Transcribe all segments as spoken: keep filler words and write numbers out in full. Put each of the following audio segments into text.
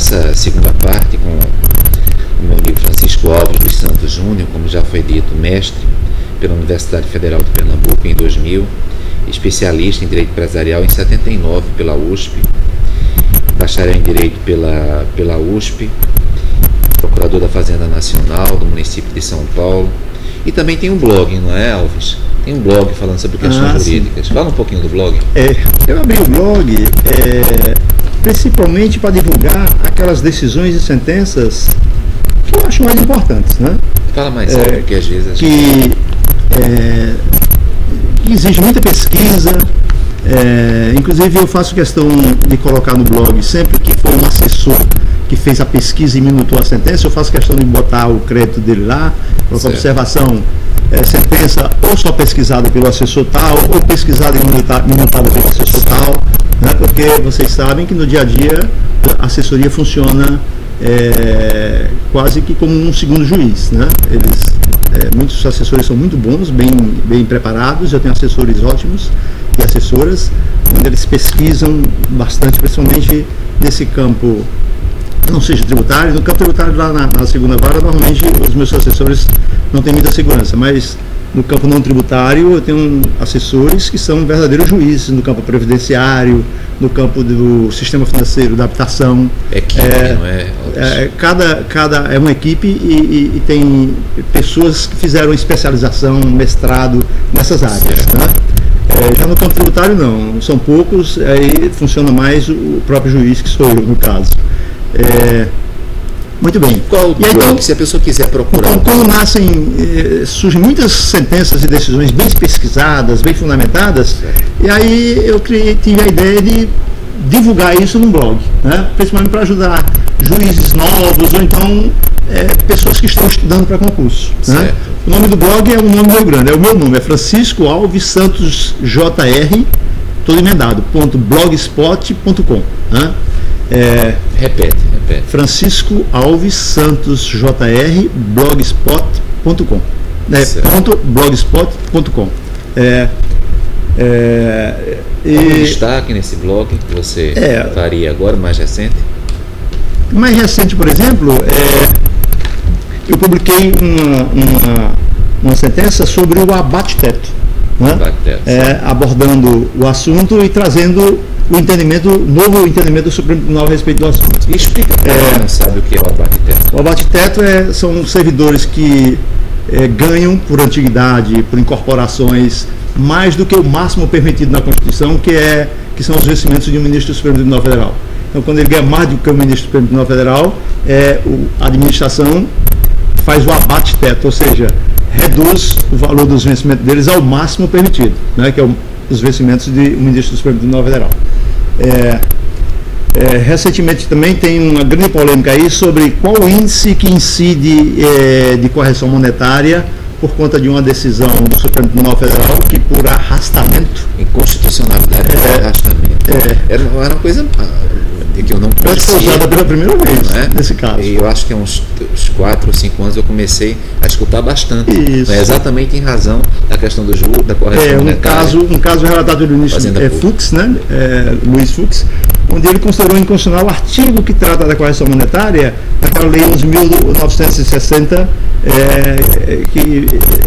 nessa segunda parte com o meu amigo Francisco Alves dos Santos Júnior, como já foi dito, mestre pela Universidade Federal de Pernambuco em dois mil, especialista em Direito Empresarial em setenta e nove pela U S P, bacharel em Direito pela, pela U S P, procurador da Fazenda Nacional do município de São Paulo, e também tem um blog, não é, Alves? Tem um blog falando sobre questões ah, jurídicas. Sim. Fala um pouquinho do blog. É, eu abri o blog é, principalmente para divulgar aquelas decisões e sentenças que eu acho mais importantes, né? Fala mais, é, porque às vezes a gente... que, é, que exige muita pesquisa. É, inclusive eu faço questão de colocar no blog, sempre que for um assessor que fez a pesquisa e minutou a sentença, eu faço questão de botar o crédito dele lá, colocar observação, é, sentença ou só pesquisada pelo assessor tal, ou pesquisada e minutada pelo assessor tal, né, porque vocês sabem que no dia a dia a assessoria funciona é, quase que como um segundo juiz, né? Eles, é, muitos assessores são muito bons, bem, bem preparados, eu tenho assessores ótimos e assessoras, onde eles pesquisam bastante, principalmente nesse campo, não seja tributário. No campo tributário, lá na, na segunda vara, normalmente os meus assessores não têm muita segurança, mas no campo não tributário eu tenho assessores que são verdadeiros juízes, no campo previdenciário, no campo do sistema financeiro, da habitação. Equipe, é, não é? é? Cada, cada é uma equipe e, e, e tem pessoas que fizeram especialização, mestrado nessas áreas, né? É, já no campo tributário não, são poucos, aí funciona mais o próprio juiz, que sou eu no caso. É, muito bem. Qual e aí, então, se a pessoa quiser procurar? Então, quando nascem, eh, surgem muitas sentenças e decisões bem pesquisadas, bem fundamentadas, certo. E aí eu criei, tive a ideia de divulgar isso num blog, né? Principalmente para ajudar juízes novos ou então é, pessoas que estão estudando para concurso, né? O nome do blog é um nome meio grande, é o meu nome, é Francisco Alves Santos Jr, todo emendado, ponto blogspot ponto com, né? É, repete, repete. Francisco Alves Santos Jr, blogspot ponto com, é, ponto blogspot ponto com. É, é, Algum e, destaque nesse blog que você é, faria agora, mais recente? Mais recente, por exemplo, é, eu publiquei uma, uma, uma sentença sobre o abate-teto, né? Abate-teto, é, abordando o assunto e trazendo o entendimento, novo entendimento do Supremo Tribunal a respeito do assunto. E explica para quem é, não sabe o que é o abate-teto. O abate-teto é, são servidores que é, ganham por antiguidade, por incorporações, mais do que o máximo permitido na Constituição, que, é, que são os vencimentos de um ministro do Supremo Tribunal Federal. Então, quando ele ganha mais do que o ministro do Supremo Tribunal Federal, é, o, a administração faz o abate-teto, ou seja, reduz o valor dos vencimentos deles ao máximo permitido, né, que é o, os vencimentos de um ministro do Supremo Tribunal Federal. É, é, recentemente também tem uma grande polêmica aí sobre qual índice que incide é, de correção monetária por conta de uma decisão do Supremo Tribunal Federal que, por arrastamento, inconstitucionalidade é, por arrastamento, é, era, era uma coisa que eu não conhecia, foi usada pela primeira vez, né, nesse caso. E eu acho que há uns quatro ou cinco anos eu comecei a escutar bastante. Isso. É exatamente em razão da questão do juro, da correção é, um monetária. Caso, um caso relatado pelo ministro é, Fux, né, é, Luiz Fux, onde ele considerou inconstitucional o artigo que trata da correção monetária, daquela lei onze mil novecentos e sessenta, é, que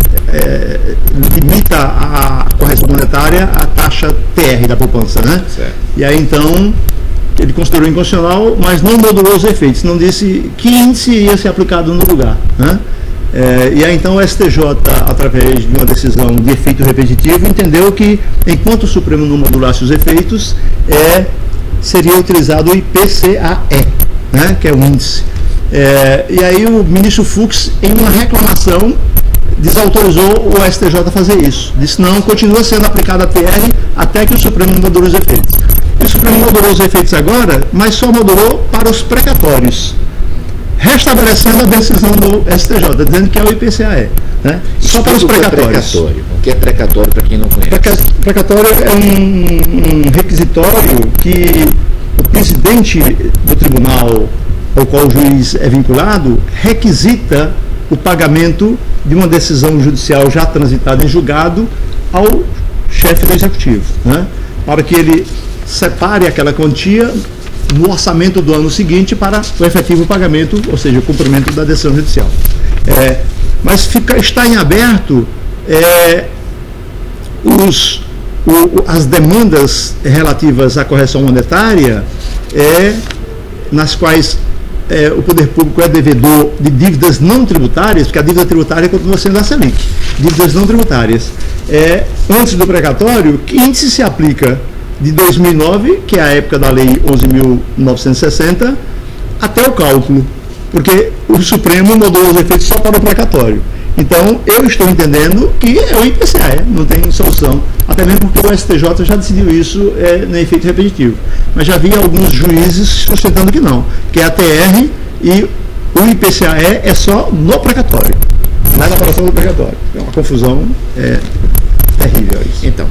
é, limita a correção monetária à taxa T R da poupança, né? Certo. E aí então ele considerou inconstitucional, mas não modulou os efeitos, não disse que índice ia ser aplicado no lugar, né? É, e aí então o S T J, através de uma decisão de efeito repetitivo, entendeu que enquanto o Supremo não modulasse os efeitos, é, seria utilizado o I P C A E, né, que é o índice. É, e aí o ministro Fux, em uma reclamação, desautorizou o S T J a fazer isso. Disse não, continua sendo aplicada a T R até que o Supremo module os efeitos. O Supremo modulou os efeitos agora, mas só modulou para os precatórios, restabelecendo a decisão do S T J, dizendo que é o I P C A E, né? Só para os precatórios. O que é precatório, para quem não conhece? Precatório é um, um requisitório que o presidente do tribunal ao qual o juiz é vinculado requisita o pagamento de uma decisão judicial já transitada em julgado ao chefe do executivo, né? Para que ele separe aquela quantia no orçamento do ano seguinte para o efetivo pagamento, ou seja, o cumprimento da decisão judicial. É, mas fica, está em aberto é, os, o, as demandas relativas à correção monetária, é, nas quais é, o poder público é devedor de dívidas não tributárias, porque a dívida tributária continua sendo a Selic, dívidas não tributárias. É, antes do precatório, que índice se aplica de dois mil e nove, que é a época da Lei onze mil novecentos e sessenta, até o cálculo, porque o Supremo mudou os efeitos só para o precatório. Então, eu estou entendendo que é o I P C A, é, não tem solução, até mesmo porque o S T J já decidiu isso é, no efeito repetitivo. Mas já havia alguns juízes sustentando que não, que é a T R e o I P C A E é só no precatório, na elaboração do precatório. É uma confusão é, terrível isso. Então,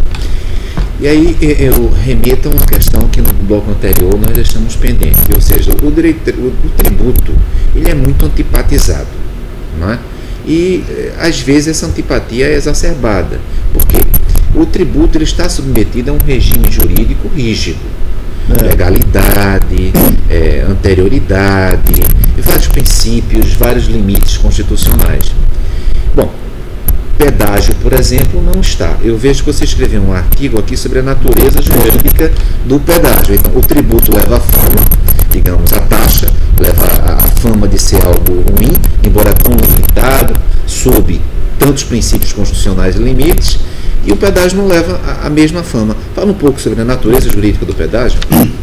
e aí eu remeto a uma questão que no bloco anterior nós deixamos pendente, ou seja, o, direito, o, o tributo ele é muito antipatizado, não é? E às vezes essa antipatia é exacerbada, porque o tributo ele está submetido a um regime jurídico rígido, é. legalidade, é, anterioridade, vários princípios, vários limites constitucionais. Bom, pedágio, por exemplo, não está. Eu vejo que você escreveu um artigo aqui sobre a natureza jurídica do pedágio. Então, o tributo leva a fama, digamos, a taxa leva a fama de ser algo ruim, embora tão limitado, sob tantos princípios constitucionais e limites, e o pedágio não leva a, a mesma fama. Fala um pouco sobre a natureza jurídica do pedágio.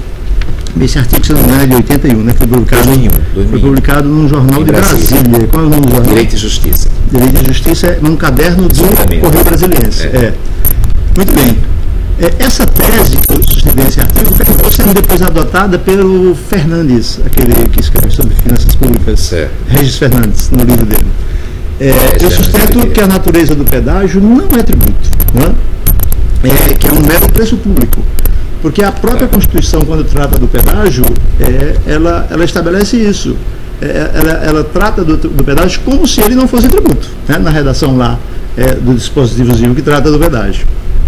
Esse artigo, se não me engano, é de oitenta e um, né? Foi publicado, dois mil e um, foi publicado num jornal em de Brasília. Brasília. Qual é o nome do jornal? Direito e Justiça. Direito e Justiça é num caderno do Correio Brasiliense. É. É. Muito bem. É, essa tese que eu sustentei nesse artigo foi sendo depois adotada pelo Fernandes, aquele que escreve sobre finanças públicas, é. Regis Fernandes, no livro dele. É, eu sustento que a natureza do pedágio não é tributo, não é? É, que é um mero preço público. Porque a própria Constituição, quando trata do pedágio, é, ela, ela estabelece isso. É, ela, ela trata do, do pedágio como se ele não fosse tributo, né? Na redação lá é, do dispositivozinho que trata do pedágio.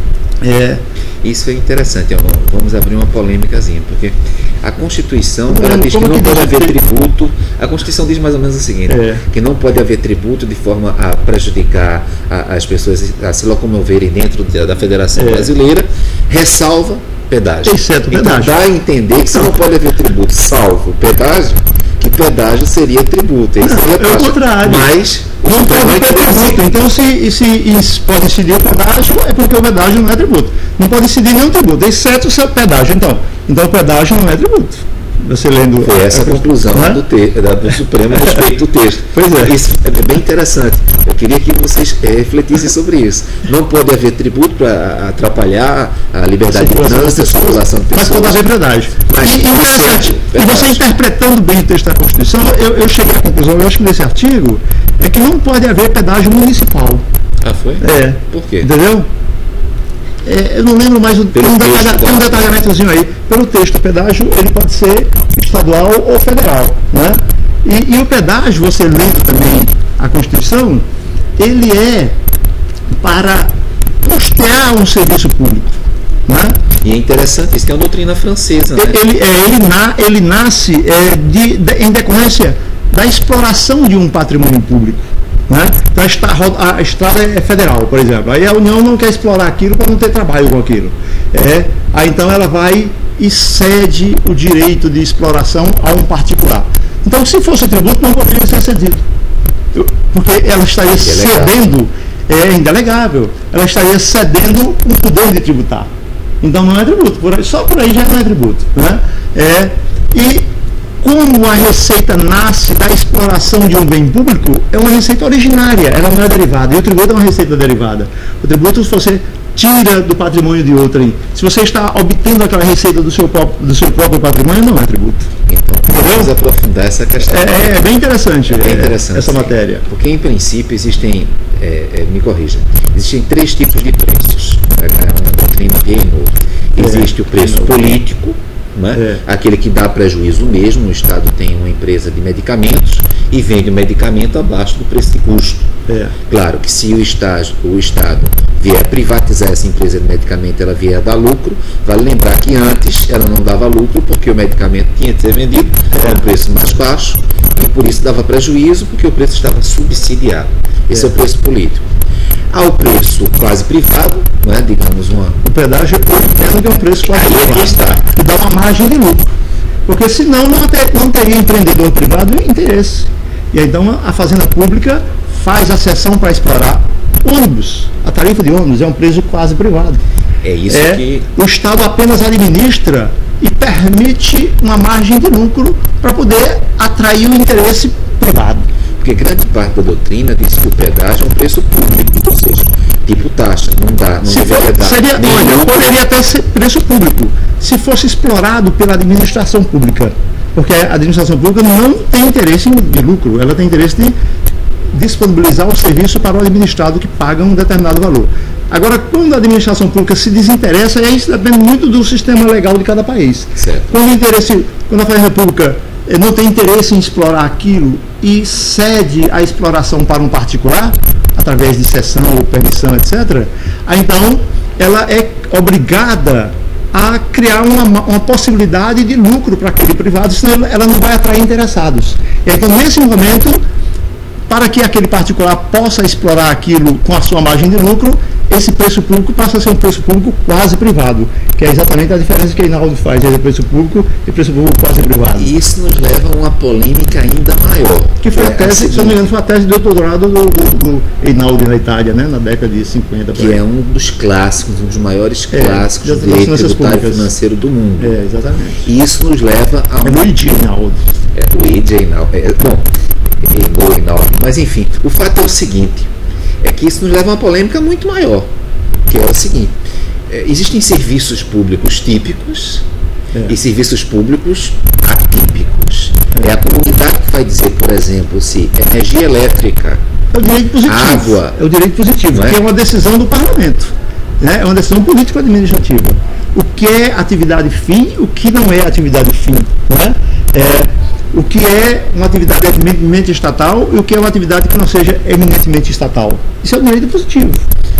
É, Isso é interessante. Vamos abrir uma polêmicazinha, porque a Constituição ela diz que não que pode haver tributo. A Constituição diz mais ou menos o seguinte, é. que não pode haver tributo de forma a prejudicar a, as pessoas a se locomoverem dentro da Federação é. Brasileira, ressalva pedágio. Exceto então pedágio. Dá a entender que se não pode haver tributo salvo pedágio, que pedágio seria tributo. Isso não, é o contrário. Mas não pode ter tributo. Então, se, se, se pode incidir o pedágio, é porque o pedágio não é tributo. Não pode incidir nenhum tributo, exceto o seu pedágio. Então, então o pedágio não é tributo. Você lendo. Foi essa a conclusão é? do, te, do Supremo a respeito do texto. Pois é. Isso é bem interessante. Eu queria que vocês é, refletissem sobre isso. Não pode haver tributo para atrapalhar a liberdade de trânsito, a circulação de pessoas. Mas pode haver pedágio. Mas, e, interessante, e você interpretando bem o texto da Constituição, eu, eu cheguei à conclusão, eu acho que nesse artigo, é que não pode haver pedágio municipal. Ah, foi? É. Por quê? Entendeu? É, eu não lembro mais, tem um, detalha, tem um detalhamentozinho aí. Pelo texto, o pedágio ele pode ser estadual ou federal, né? E, e o pedágio, você lendo também a Constituição, ele é para custear um serviço público, né? E é interessante, isso que é uma doutrina francesa, né? Ele, é, ele, na, ele nasce é, de, de, em decorrência da exploração de um patrimônio público. Né? Então a estrada é federal, por exemplo. Aí a União não quer explorar aquilo para não ter trabalho com aquilo. É, aí então ela vai e cede o direito de exploração a um particular. Então, se fosse tributo, não poderia ser cedido. Porque ela estaria cedendo, é indelegável, ela estaria cedendo o poder de tributar. Então não é tributo, por aí, só por aí já não é tributo. Né? É, e como a receita nasce da exploração de um bem público, é uma receita originária, ela não é derivada. E o tributo é uma receita derivada. O tributo, se você tira do patrimônio de outrem, se você está obtendo aquela receita do seu próprio, do seu próprio patrimônio, não é tributo. Então, vamos aprofundar essa questão. É, é bem interessante, é bem interessante é, essa sim. matéria. Porque, em princípio, existem, é, é, me corrija, existem três tipos de preços. É uma doutrina de Reynaud. Existe é, o preço é, político, né? É. Aquele que dá prejuízo mesmo. O Estado tem uma empresa de medicamentos e vende o medicamento abaixo do preço de custo. É. Claro que se o Estado, o Estado vier privatizar essa empresa de medicamento, ela vier dar lucro, vale lembrar que antes ela não dava lucro porque o medicamento tinha que ser vendido a um preço mais baixo e por isso dava prejuízo porque o preço estava subsidiado. Esse é, é o preço político. Ao preço quase privado, não é? Digamos uma... O pedágio é um preço quase Aí privado, está. que dá uma margem de lucro. Porque senão não, ter, não teria empreendedor privado interesse. E aí, então a Fazenda Pública faz a cessão para explorar ônibus. A tarifa de ônibus é um preço quase privado. É isso é, que... O Estado apenas administra e permite uma margem de lucro para poder atrair o interesse privado. Porque grande parte da doutrina diz que o pedágio é um preço público, ou seja, tipo taxa, não dá, não se for, dar. Seria, olha, poderia até ser preço público, se fosse explorado pela administração pública. Porque a administração pública não tem interesse de lucro, ela tem interesse de disponibilizar o serviço para o administrado que paga um determinado valor. Agora, quando a administração pública se desinteressa, isso depende muito do sistema legal de cada país. Certo. Quando, o interesse, quando a Fazenda Pública não tem interesse em explorar aquilo e cede a exploração para um particular, através de cessão ou permissão, etcétera, aí, então ela é obrigada a criar uma, uma possibilidade de lucro para aquele privado, senão ela não vai atrair interessados. E, então, nesse momento, para que aquele particular possa explorar aquilo com a sua margem de lucro, esse preço público passa a ser um preço público quase privado, que é exatamente a diferença que a Einaudi faz entre preço público e preço público quase privado. E isso nos leva a uma polêmica ainda maior. Que foi a tese, se não me engano, foi a tese de doutorado do, do, do Einaudi na Itália, né, na década de cinquenta. Que é um dos clássicos, um dos maiores é, clássicos do direito tributário financeiro do mundo. É, exatamente. E isso nos leva a... É Luigi Einaudi. É, Luigi Einaudi. É, bom, Einaudi. Mas, enfim, o fato é o seguinte, é que isso nos leva a uma polêmica muito maior, que é o seguinte, é, existem serviços públicos típicos é. e serviços públicos atípicos. É. é a comunidade que vai dizer, por exemplo, se energia elétrica, é o direito positivo, água... É o direito positivo, é? que é uma decisão do parlamento, né? É uma decisão político-administrativa. O que é atividade fim, o que não é atividade fim, né? É... O que é uma atividade eminentemente estatal e o que é uma atividade que não seja eminentemente estatal. Isso é um direito positivo.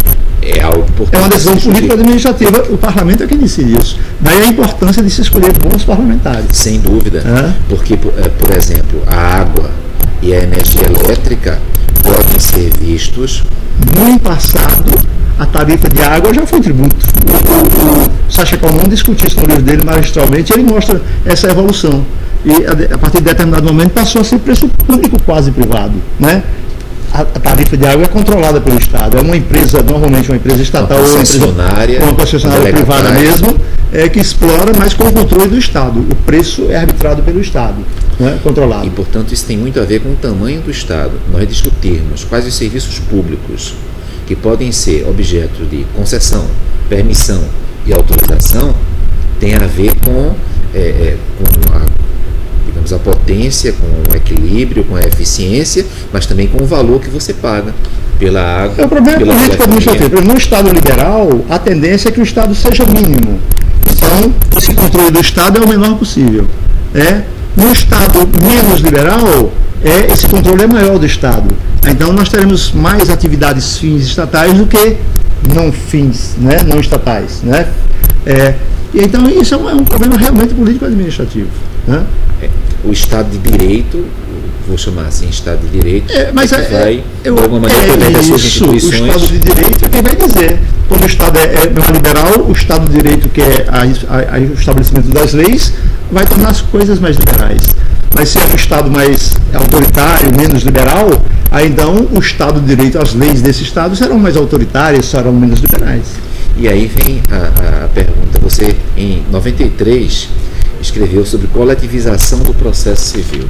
É algo importante. É uma decisão político-administrativa, o parlamento é quem decide isso. Daí a importância de se escolher bons parlamentares. Sem dúvida. É? Porque, por, por exemplo, a água e a energia elétrica podem ser vistos. No passado, a tarifa de água já foi tributo. O, o, o Sacha Calmon discutiu isso no livro dele magistralmente e ele mostra essa evolução. E a, a partir de determinado momento passou a ser preço público quase privado, né? A, a tarifa de água é controlada pelo Estado, é uma empresa, normalmente uma empresa estatal uma concessionária, ou uma concessionária privada mesmo, é, que explora, mas com o controle do Estado. O preço é arbitrado pelo Estado, né? Controlado. E, portanto, isso tem muito a ver com o tamanho do Estado. Nós discutirmos quais os serviços públicos que podem ser objeto de concessão, permissão e autorização tem a ver com, é, é, com a digamos, a potência, com o equilíbrio, com a eficiência, mas também com o valor que você paga pela água. É o problema pela político administrativo. No Estado liberal, a tendência é que o Estado seja mínimo. Então, esse controle do Estado é o menor possível. É? No Estado menos liberal, é, esse controle é maior do Estado. Então, nós teremos mais atividades fins estatais do que não fins, né? Não estatais. Né? É, e então, isso é um, é um problema realmente político-administrativo. Né? É, o Estado de Direito, vou chamar assim, Estado de Direito, é, mas é que é, vai, eu, de alguma maneira, é, é suas isso, instituições. O Estado de Direito é quem vai dizer. Quando o Estado é, é mais liberal, o Estado de Direito, que é a, a, a, o estabelecimento das leis, vai tornar as coisas mais liberais. Mas se é um Estado mais autoritário, menos liberal, aí então o Estado de Direito, as leis desse Estado serão mais autoritárias, serão menos liberais. E aí vem a, a pergunta, você em noventa e três escreveu sobre coletivização do processo civil.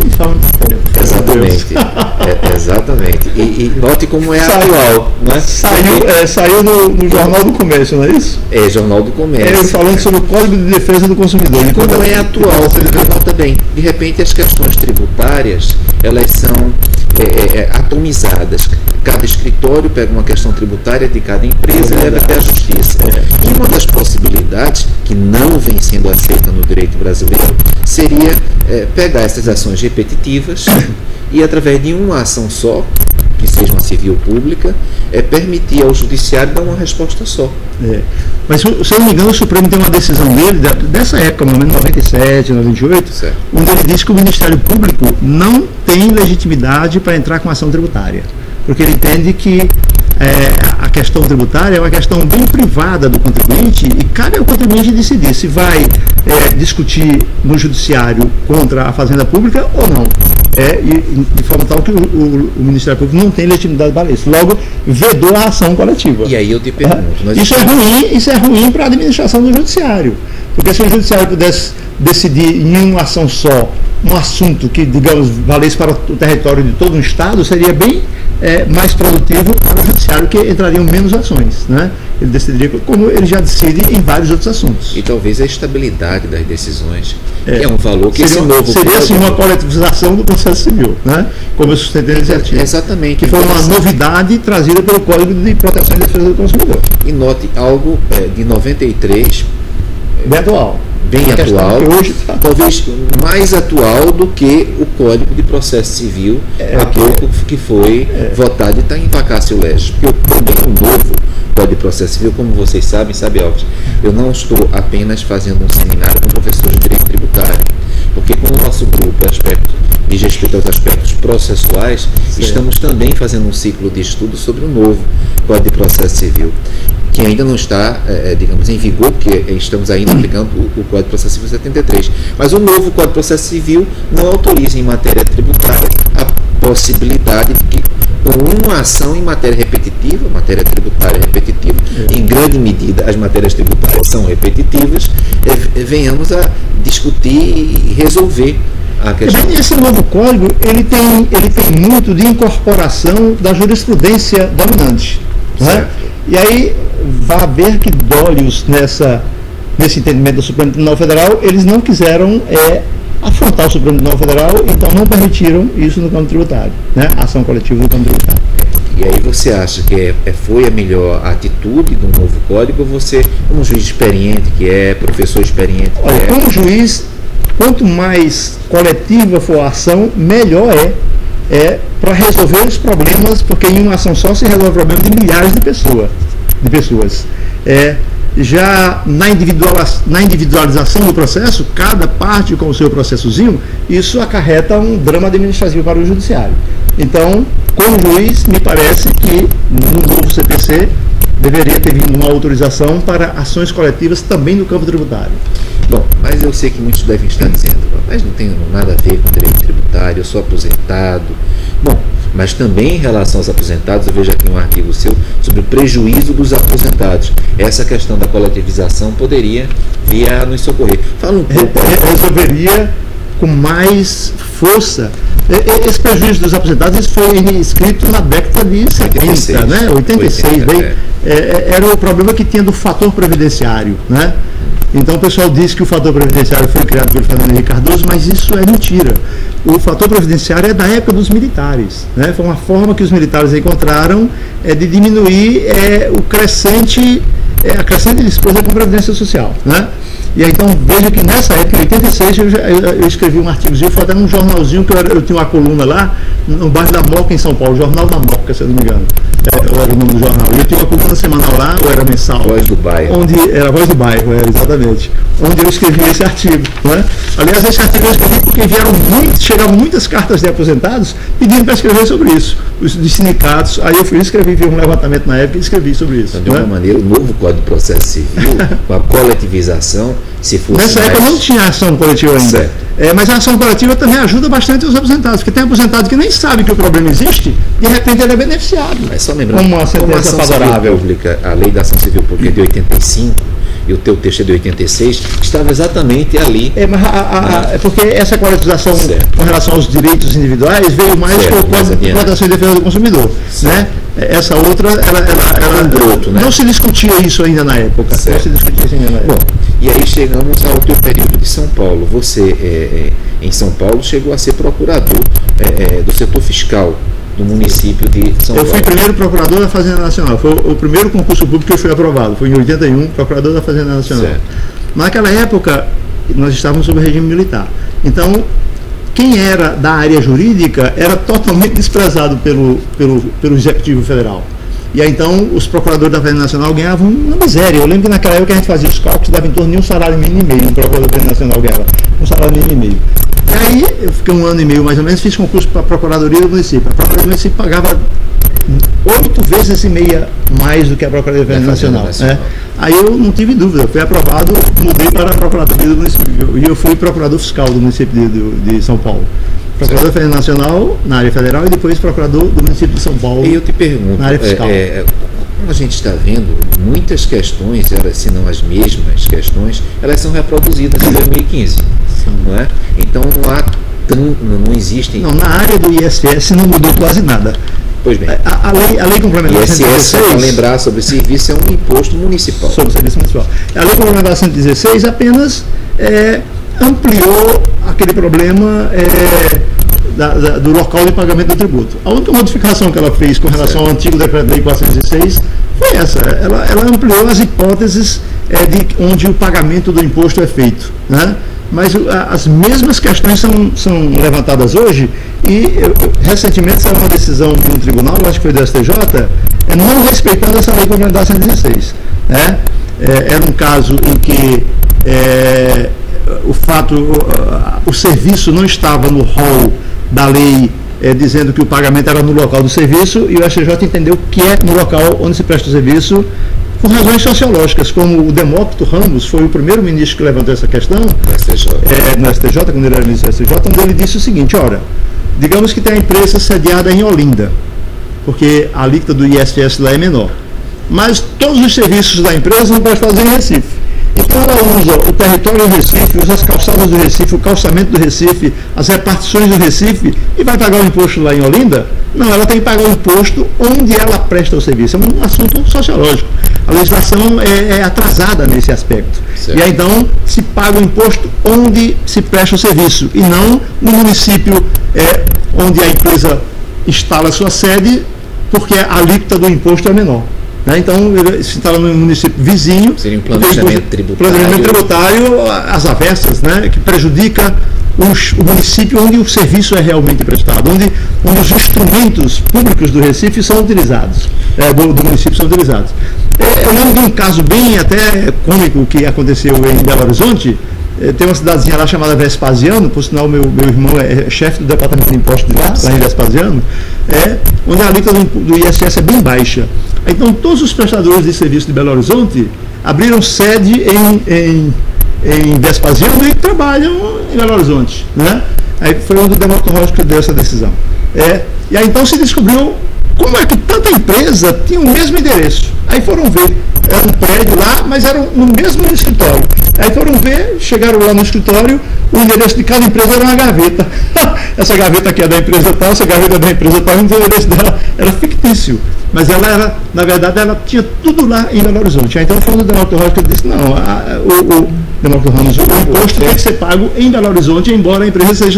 Exatamente. é, exatamente. E, e note como é saiu, atual. Né? Saiu, é, saiu no, no Jornal do Comércio, não é isso? É, Jornal do Comércio. É, falando sobre o Código de Defesa do Consumidor. E como é atual, você nota bem. De repente as questões tributárias, elas são é, é, atomizadas. Cada escritório pega uma questão tributária de cada empresa e leva até a justiça. E uma das possibilidades, que não vem sendo aceita no direito brasileiro, seria é, pegar essas ações repetitivas e, através de uma ação só, que seja uma civil pública, é permitir ao judiciário dar uma resposta só. É. Mas, se eu não me engano, o Supremo tem uma decisão dele, dessa época, mais ou menos noventa e sete, noventa e oito, certo, onde ele diz que o Ministério Público não tem legitimidade para entrar com ação tributária, porque ele entende que é, a questão tributária é uma questão bem privada do contribuinte e cabe ao contribuinte decidir se vai é, discutir no judiciário contra a fazenda pública ou não. É, e, de forma tal que o, o, o Ministério Público não tem legitimidade para isso. Logo, vedou a ação coletiva. E aí eu te pergunto... É, isso, estamos... é ruim, isso é ruim para a administração do judiciário. Porque se o judiciário pudesse decidir em uma ação só um assunto que, digamos, valesse para o território de todo um Estado, seria bem é, mais produtivo para o judiciário, que entrariam menos ações, né? Ele decidiria como ele já decide em vários outros assuntos. E talvez a estabilidade das decisões, é, que é um valor que seria, esse novo... Seria assim uma coletivização do processo civil, né? Como eu sustentei na iniciativa. Exatamente. Que foi uma novidade trazida pelo Código de Proteção e Defesa do Consumidor. E note algo é, de noventa e três... Bem atual. Bem atual, hoje tá. Talvez mais atual do que o Código de Processo Civil, é, há pouco que foi é. votado e está em vacácio legis. Porque também o novo Código de Processo Civil, como vocês sabem, sabe, Alves, eu não estou apenas fazendo um seminário com professores de direito tributário, porque como o nosso grupo é aspecto, diz respeito aos aspectos processuais, Sim. estamos também fazendo um ciclo de estudo sobre o novo Código de Processo Civil, que ainda não está, é, digamos, em vigor, porque estamos ainda aplicando o, o Código de Processo Civil setenta e três. Mas o novo Código de Processo Civil não autoriza em matéria tributária a possibilidade de que, com uma ação em matéria repetitiva, matéria tributária repetitiva, é. em grande medida as matérias tributárias são repetitivas, é, venhamos a discutir e resolver a questão. Bem, esse novo código, ele tem, ele tem muito de incorporação da jurisprudência dominante. Né? E aí, vai ver que dólios nessa, nesse entendimento do Supremo Tribunal Federal, eles não quiseram é, afrontar o Supremo Tribunal Federal, então não permitiram isso no campo tributário, né? Ação coletiva no campo tributário. E aí você acha que é, é, foi a melhor atitude do novo código, ou você, como juiz experiente que é, professor experiente que Olha, é... Como juiz, quanto mais coletiva for a ação, melhor é. É para resolver os problemas, porque em uma ação só se resolve o problema de milhares de, pessoa, de pessoas. É, já na, individualização, na individualização do processo, cada parte com o seu processozinho, isso acarreta um drama administrativo para o judiciário. Então, como juiz, me parece que no novo C P C deveria ter vindo uma autorização para ações coletivas também no campo tributário. Bom, mas eu sei que muitos devem estar dizendo, mas não tem nada a ver com direito tributário, eu sou aposentado. Bom, mas também em relação aos aposentados, eu vejo aqui um artigo seu sobre o prejuízo dos aposentados. Essa questão da coletivização poderia vir a nos socorrer. Fala um pouco. Resolveria com mais força. Esse prejuízo dos aposentados foi escrito na década de setenta, né? oitenta e seis. oitenta, bem, é. É, era o problema que tinha do fator previdenciário, né? Então o pessoal diz que o fator previdenciário foi criado pelo Fernando Henrique Cardoso, mas isso é mentira. O fator previdenciário é da época dos militares, né? Foi uma forma que os militares encontraram é, de diminuir é, o crescente, é, a crescente despesa com a previdência social, né? E aí, então, veja que nessa época, em oitenta e seis, eu, eu, eu escrevi um artigozinho, foi até num jornalzinho, que eu, era, eu tinha uma coluna lá, no bairro da Moca, em São Paulo, Jornal da Moca, se eu não me engano. É, era o nome do jornal. E eu tinha uma coluna semanal lá, ou era mensal. Voz do Bairro. Onde, era a Voz do Bairro, é, exatamente. Onde eu escrevi esse artigo. Né? Aliás, esse artigo eu escrevi porque vieram muito, chegavam muitas cartas de aposentados pedindo para escrever sobre isso. Os de sindicatos. Aí eu fui escrever, fiz um levantamento na época e escrevi sobre isso. Então, de uma maneira, o novo Código de Processo Civil, com a coletivização, se fosse Nessa mais... época não tinha ação coletiva ainda. É, mas a ação coletiva também ajuda bastante os aposentados, porque tem aposentado que nem sabe que o problema existe, de repente ele é beneficiado. Mas só lembrando, como uma sentença favorável. Pública, a lei da ação civil pública é de oitenta e cinco, e o teu texto é de oitenta e seis, estava exatamente ali. É, mas a, a, a, é porque essa coletivização certo. com relação aos direitos individuais veio mais certo, com o Código de Proteção e Defesa do Consumidor. Né? Essa outra, ela, ela, ela, um broto, né? Não se discutia isso ainda na época. Certo. Não se discutia isso ainda na época. Bom, e aí chegamos ao teu período de São Paulo. Você, é, é, em São Paulo, chegou a ser procurador é, é, do setor fiscal do município de São eu Paulo. Eu fui primeiro procurador da Fazenda Nacional. Foi o, o primeiro concurso público que eu fui aprovado. Foi em oitenta e um, procurador da Fazenda Nacional. Certo. Naquela época, nós estávamos sob regime militar. Então, quem era da área jurídica era totalmente desprezado pelo, pelo, pelo Executivo Federal. E aí, então, os procuradores da Federal Nacional ganhavam uma miséria. Eu lembro que naquela época a gente fazia os cálculos, dava em torno de um salário mínimo e meio, um procurador da Federal Nacional ganhava um salário mínimo e meio. E aí, eu fiquei um ano e meio, mais ou menos, fiz concurso para a Procuradoria do Município. A Procuradoria do Município pagava oito vezes e meia mais do que a Procuradoria Federal Nacional. É. Aí eu não tive dúvida, fui aprovado, mudei para a Procuradoria do Município. E eu fui procurador fiscal do município de, de, de São Paulo. Procurador Federal Nacional na área federal e depois procurador do município de São Paulo. E eu te pergunto, na área fiscal. É, é, como a gente está vendo, muitas questões, elas, se não as mesmas questões, elas são reproduzidas em dois mil e quinze. Não é? Então não há tão, não existem. Não, na área do I S S não mudou quase nada. Pois bem. A, a, lei, a lei complementar I S S, para lembrar, sobre serviço, é um imposto municipal. Sobre serviço municipal. A lei complementar cento e dezesseis apenas é, ampliou aquele problema é, da, da, do local de pagamento do tributo. A única modificação que ela fez com relação certo. ao antigo decreto-lei quatrocentos e dezesseis foi essa. Ela, ela ampliou as hipóteses é, de onde o pagamento do imposto é feito, né? Mas a, as mesmas questões são, são levantadas hoje e eu, recentemente saiu uma decisão de um tribunal, acho que foi do S T J, é, não respeitando essa lei complementar cento e dezesseis. Né? É, era um caso em que é, o fato, o, o serviço não estava no rol da lei é, dizendo que o pagamento era no local do serviço e o S T J entendeu que é no local onde se presta o serviço por razões sociológicas, como o Demócrito Ramos foi o primeiro ministro que levantou essa questão no S T J, é, no S T J quando ele era ministro do S T J, onde ele disse o seguinte: ora, digamos que tem a empresa sediada em Olinda, porque a alíquota do I S S lá é menor, mas todos os serviços da empresa não pode fazer em Recife. Então ela usa o território do Recife, usa as calçadas do Recife, o calçamento do Recife, as repartições do Recife e vai pagar o imposto lá em Olinda? Não, ela tem que pagar o imposto onde ela presta o serviço. É um assunto sociológico. A legislação é, é atrasada nesse aspecto. Certo. E aí então se paga o imposto onde se presta o serviço e não no município é, onde a empresa instala a sua sede, porque a alíquota do imposto é menor. Né? Então, se está no município vizinho, seria um planejamento tributário, planejamento tributário às avessas, né? Que prejudica os, o município onde o serviço é realmente prestado, onde, onde os instrumentos públicos do Recife são utilizados, é, do, do município são utilizados. É, eu lembro de um caso bem até cômico que aconteceu em Belo Horizonte. É, tem uma cidadezinha lá chamada Vespasiano, por sinal meu, meu irmão é chefe do departamento de impostos de lá, lá em Vespasiano, é, onde a alíquota do, do I S S é bem baixa. Então todos os prestadores de serviço de Belo Horizonte abriram sede em, em, em Vespasiano e trabalham em Belo Horizonte. Né? Aí foi onde o Democrático deu essa decisão. É, e aí então se descobriu como é que tanta empresa tinha o mesmo endereço. Aí foram ver, era um prédio lá, mas era no mesmo escritório. Aí foram ver, chegaram lá no escritório, o endereço de cada empresa era uma gaveta. Essa gaveta aqui é da empresa tal, essa gaveta é da empresa tal, então o endereço dela era fictício. Mas ela era, na verdade, ela tinha tudo lá em Belo Horizonte. Aí então foi o Demócrito Ramos que disse, não, a, o, o Demócrito Ramos, o imposto tem que ser pago em Belo Horizonte, embora a empresa seja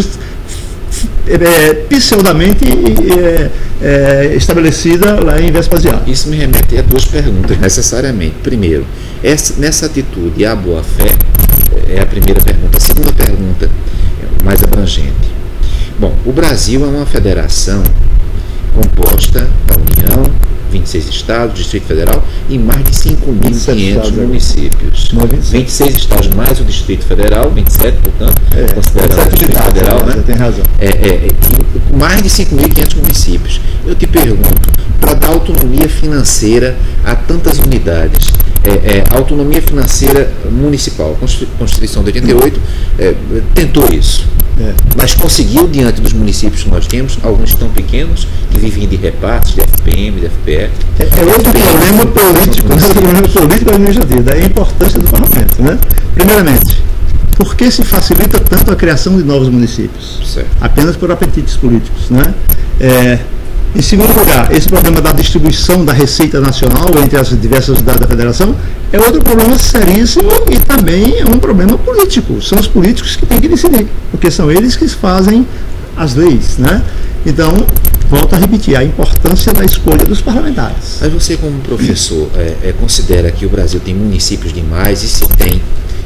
É, pseudamente é, é, estabelecida lá em Vespasiano. Isso me remete a duas perguntas, necessariamente. Primeiro, essa, nessa atitude, a boa-fé é a primeira pergunta. A segunda pergunta, mais abrangente. Bom, o Brasil é uma federação composta da União, vinte e seis estados, Distrito Federal e mais de cinco mil e quinhentos municípios. vinte e seis estados mais o Distrito Federal, vinte e sete, portanto, é, considerado o Distrito Federal, né? Você tem razão. É, é, é, mais de cinco mil e quinhentos municípios. Eu te pergunto, para dar autonomia financeira a tantas unidades, é, é, a autonomia financeira municipal, a Constituição de oitenta e oito é, tentou isso. É. Mas conseguiu, diante dos municípios que nós temos, alguns tão pequenos, que vivem de repartos, de F P M, de F P E. É, é outro problema político, outro problema político administrativo, da importância do parlamento. Né? Primeiramente, por que se facilita tanto a criação de novos municípios? Certo. Apenas por apetites políticos. Né? É, em segundo lugar, esse problema da distribuição da receita nacional entre as diversas unidades da federação é outro problema seríssimo e também é um problema político. São os políticos que têm que decidir, porque são eles que fazem as leis. Né? Então, volto a repetir, a importância da escolha dos parlamentares. Mas você, como professor, é, é, considera que o Brasil tem municípios demais? E se tem,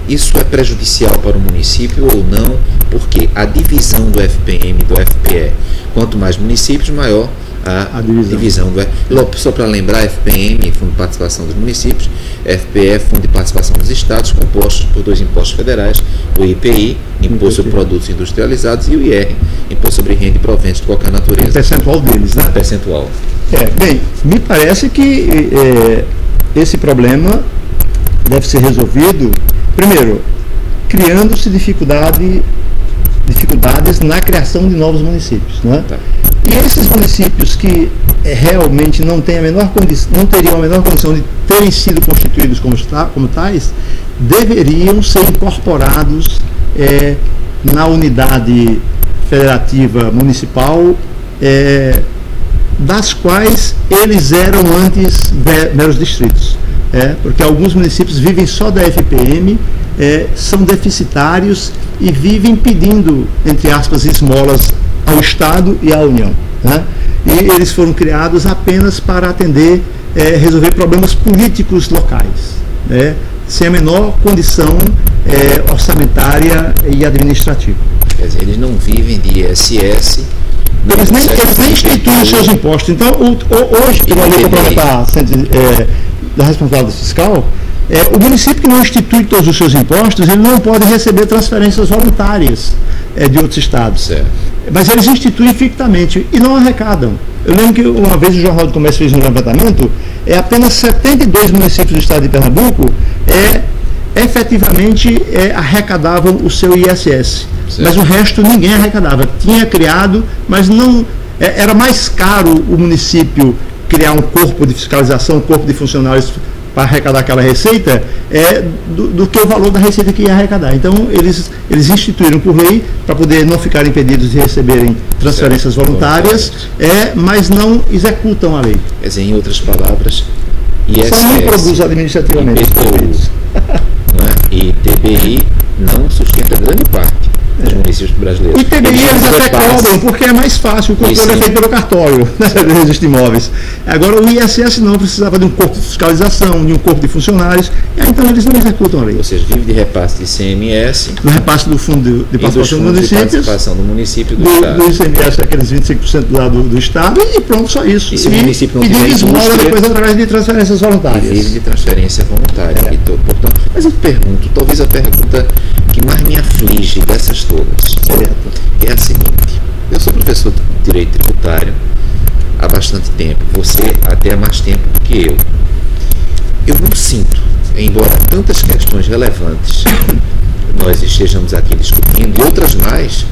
Isso é prejudicial para o município ou não? Porque a divisão do F P M e do F P E, quanto mais municípios, maior a, a divisão. divisão do F P E. Só para lembrar, F P M, Fundo de Participação dos Municípios, F P E, Fundo de Participação dos Estados, compostos por dois impostos federais, o I P I, Imposto sobre Produtos Industrializados, e o I R, Imposto sobre Renda e Proventos de qualquer natureza. O percentual deles, né? Percentual. É, bem, me parece que é, esse problema deve ser resolvido, primeiro, criando-se dificuldade, dificuldades na criação de novos municípios, né? Tá. E esses municípios que é, realmente não, têm a menor condição, não teriam a menor condição de terem sido constituídos como, como tais, deveriam ser incorporados é, na unidade federativa municipal, é, das quais eles eram antes meros distritos. É, porque alguns municípios vivem só da F P M, é, são deficitários e vivem pedindo, entre aspas, esmolas ao Estado e à União, né? E eles foram criados apenas para atender, é, resolver problemas políticos locais, né? Sem a menor condição é, orçamentária e administrativa. Quer dizer, eles não vivem de I S S. Eles nem, eles nem instituem os seus impostos. Então, o, o, hoje, pela lei complementar é, da responsabilidade fiscal, é, o município que não institui todos os seus impostos, ele não pode receber transferências voluntárias é, de outros estados. Certo. Mas eles instituem fictamente e não arrecadam. Eu lembro que uma vez o Jornal do Comércio fez um levantamento, é, apenas setenta e dois municípios do estado de Pernambuco é, efetivamente é, arrecadavam o seu I S S. Certo. Mas o resto ninguém arrecadava. Tinha criado, mas não é, era mais caro o município criar um corpo de fiscalização, um corpo de funcionários para arrecadar aquela receita, é, do, do que o valor da receita que ia arrecadar. Então, eles, eles instituíram por lei para poder não ficarem impedidos de receberem transferências certo. voluntárias, é, mas não executam a lei. Quer dizer, em outras palavras, I S S, só não produz administrativamente. I P T U, né? E T B I não sustenta grande parte dos municípios brasileiros. E T B I eles até cobram, porque é mais fácil, o controle é feito pelo cartório, né, do registro de imóveis. Agora o I S S não precisava de um corpo de fiscalização, de um corpo de funcionários, e aí, então eles não executam a lei. Ou seja, vive de repasse de I C M S, do repasse do fundo de, de participação do município, de participação do município do, do Estado. Do I C M S, aqueles vinte e cinco por cento lá do, do Estado, e pronto, só isso. E se o município não tiver esmola depois através de transferências voluntárias. E vive de transferência voluntária. É. E todo, portanto, mas eu pergunto, talvez a pergunta que mais me aflige dessas todas é a seguinte: eu sou professor de Direito Tributário há bastante tempo, você até há mais tempo do que eu. Eu não sinto, embora tantas questões relevantes nós estejamos aqui discutindo, e outras mais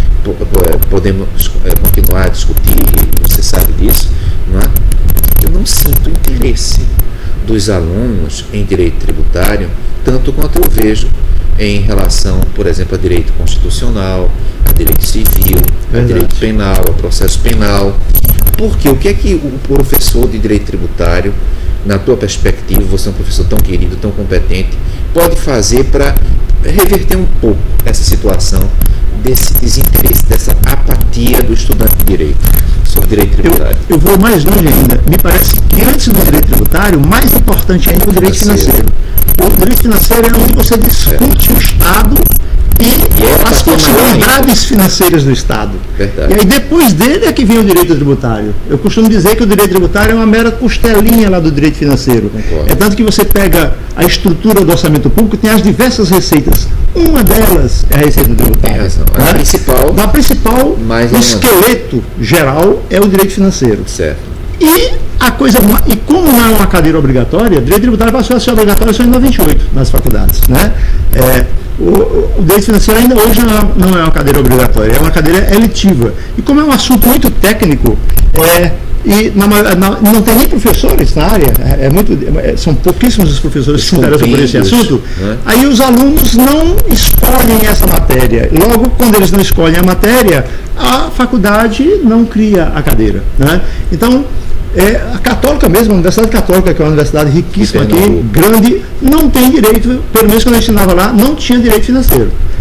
podemos continuar a discutir, você sabe disso, não é? Eu não sinto interesse dos alunos em Direito Tributário, tanto quanto eu vejo em relação, por exemplo, a direito constitucional, a direito civil, a direito penal, a processo penal. Porque o que é que o professor de direito tributário, na tua perspectiva, você é um professor tão querido, tão competente, pode fazer para reverter um pouco essa situação desse desinteresse, dessa apatia do estudante de direito sobre direito tributário? Eu, eu vou mais longe ainda. Me parece que antes do direito tributário, mais importante ainda é o direito financeiro. O direito financeiro é onde você discute é. o Estado e, e é as possibilidades financeiras do Estado. Verdade. E aí depois dele é que vem o direito tributário. Eu costumo dizer que o direito tributário é uma mera costelinha lá do direito financeiro. Concordo. É tanto que você pega a estrutura do orçamento público, tem as diversas receitas. Uma delas é a receita tributária. Tem razão. A né? principal, a principal mas o esqueleto geral é o direito financeiro. Certo. E a coisa, e como não é uma cadeira obrigatória, o direito tributário passou a ser obrigatório só em noventa e oito nas faculdades, né? É, o, o direito financeiro ainda hoje não é uma cadeira obrigatória, é uma cadeira eletiva. E como é um assunto muito técnico, é, e na, na, não tem nem professores na área, é, é muito, é, são pouquíssimos os professores que se interessam por esse assunto, né? Aí os alunos não escolhem essa matéria. Logo, quando eles não escolhem a matéria, a faculdade não cria a cadeira, né? Então, é, a Católica mesmo, a Universidade Católica, que é uma universidade riquíssima aqui, grande, não tem direito, pelo menos quando eu ensinava lá, não tinha direito financeiro.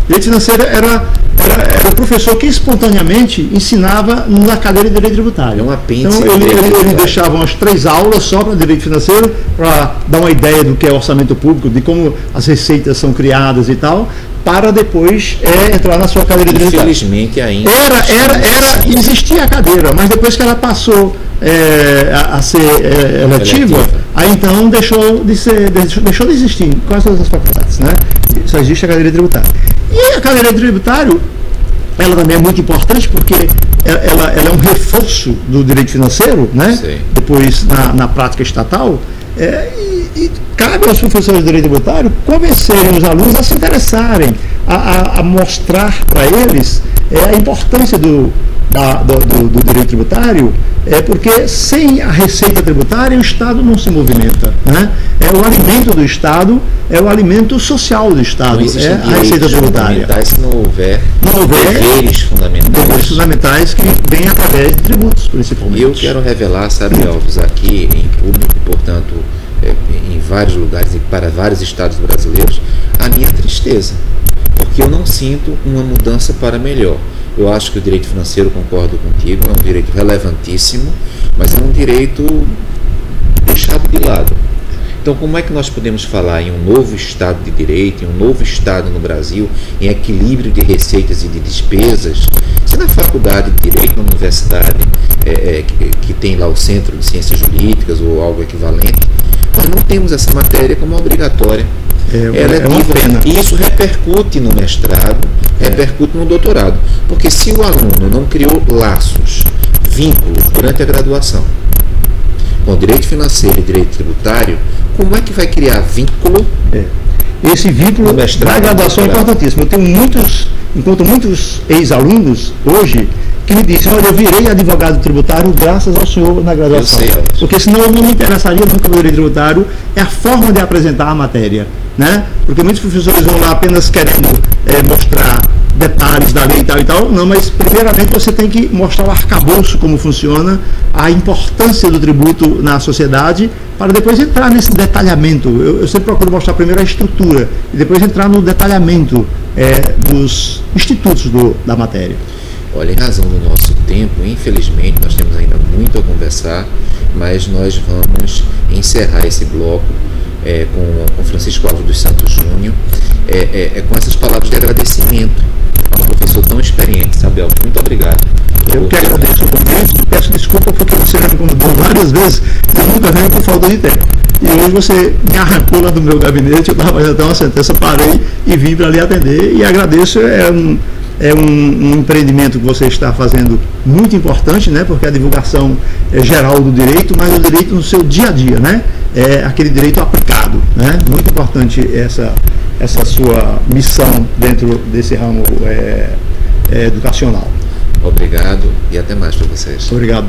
Direito financeiro era, era, era o professor que espontaneamente ensinava na cadeira de direito tributário. É um apêndice. Então, ele, ele, ele deixava umas três aulas só para direito financeiro, para dar uma ideia do que é orçamento público, de como as receitas são criadas e tal, para depois é, entrar na sua cadeira de direito. Infelizmente ainda. Era, era, era, existia a cadeira, mas depois que ela passou é, a, a ser é, eletiva, eletiva, aí então deixou de ser, deixou, deixou de existir quase todas as faculdades, né? Só existe a cadeira tributária. E a cadeira de tributário, ela também é muito importante porque ela, ela é um reforço do direito financeiro, né? Sim. Depois na, na prática estatal. É, e, e cabe aos professores de direito tributário convencerem os alunos a se interessarem, a, a, a mostrar para eles é, a importância do, da, do, do, do direito tributário, é, porque sem a receita tributária o Estado não se movimenta, né? É o alimento do Estado, é o alimento social do Estado, é a receita tributária. Se não houver, não houver deveres fundamentais. deveres fundamentais que vêm através de tributos, principalmente. E eu quero revelar, sabe, Alves, aqui em público, portanto, é, em vários lugares e para vários estados brasileiros, a minha tristeza, porque eu não sinto uma mudança para melhor. Eu acho que o direito financeiro, concordo contigo, é um direito relevantíssimo, mas é um direito deixado de lado. Então, como é que nós podemos falar em um novo Estado de Direito, em um novo Estado no Brasil, em equilíbrio de receitas e de despesas, se na faculdade de Direito, na universidade, é, é, que, que tem lá o Centro de Ciências Jurídicas ou algo equivalente, nós não temos essa matéria como obrigatória. É, Ela é, é uma pena. E isso repercute no mestrado, é. repercute no doutorado. Porque se o aluno não criou laços, vínculos durante a graduação, com direito financeiro e direito tributário, como é que vai criar vínculo? É. Esse vínculo da graduação é importantíssimo. Eu tenho muitos, encontro muitos ex-alunos hoje que me dizem, olha, eu virei advogado tributário graças ao senhor na graduação. Eu sei, porque senão eu não me interessaria nunca no direito tributário, é a forma de apresentar a matéria, né? Porque muitos professores vão lá apenas querendo é, mostrar detalhes da lei e tal e tal, não, mas primeiramente você tem que mostrar o arcabouço, como funciona, a importância do tributo na sociedade, para depois entrar nesse detalhamento. Eu, eu sempre procuro mostrar primeiro a estrutura, e depois entrar no detalhamento é, dos institutos do, da matéria. Olha, em razão do nosso tempo, infelizmente, nós temos ainda muito a conversar, mas nós vamos encerrar esse bloco é, com, com Francisco Alves dos Santos Júnior, é, é, é com essas palavras de agradecimento a um professor tão experiente, Sabel. Muito obrigado. Eu que agradeço o convite, peço desculpa porque você já me convidou várias vezes, eu nunca venho por falta de tempo. E hoje você me arrancou lá do meu gabinete, eu estava fazendo até uma sentença, parei e vim para lhe atender, e agradeço, é um... É um, um empreendimento que você está fazendo muito importante, né? Porque a divulgação é geral do direito, mas o direito no seu dia a dia, né? É aquele direito aplicado, né? Muito importante essa, essa sua missão dentro desse ramo é, é, educacional. Obrigado e até mais para vocês. Obrigado.